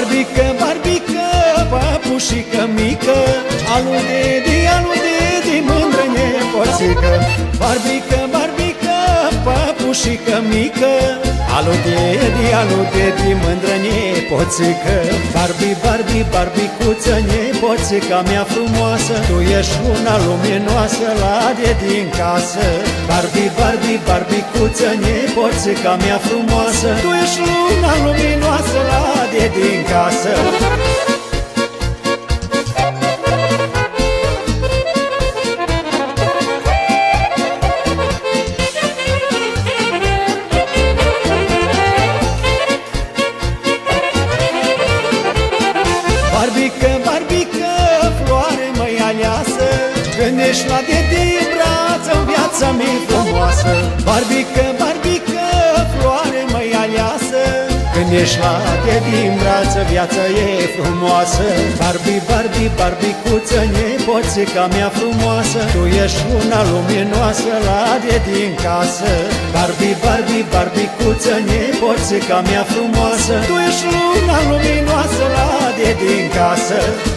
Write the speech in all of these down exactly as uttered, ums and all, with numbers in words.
Barbică, barbică, păpușică mică, alu dedi, alu dedi, mândră nepoțică. Barbică, barbică, păpușică mică, alu dedi, alu dedi, mândră nepoțică. Barbie, Barbie, barbicuță, nepoțica mea frumoasă, tu ești una luminoasă la dedi în casă. Barbie, Barbie, barbicuță, nepoțica mea frumoasă, tu ești luna luminoasă la dedi în casă. Barbică, barbică, floare măi aleasă, când ești la dedi în brață, în viața mea frumoasă. Barbică, barbică, floare măi aleasă, când ești la dedi în brață, viața e frumoasă. Barbie, Barbie, barbicuță, nepoțica mea frumoasă, tu ești una luminoasă la dedi în casă. Barbie, Barbie, barbicuță, nepoțica mea frumoasă, tu ești luna luminoasă la dedi în casă.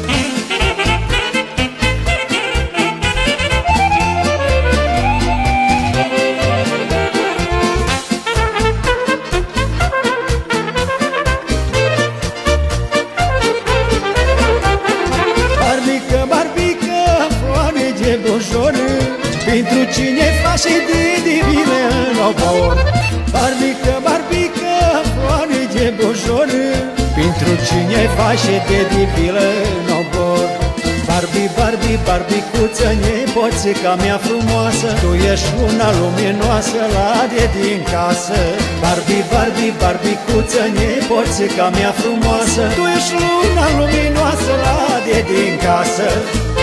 Barbică, barbică, floare de bujor, pentru cine face de divine în obor. Barbică, barbică, floare de bujor, pentru cine face de divilă în obor. Barbie, Barbie, barbicuță, nepoțica mea frumoasă, tu ești una luminoasă la dedi în casă. Barbie, Barbie, barbicuță, nepoțica mea frumoasă, tu ești luna luminoasă la dedi în casă.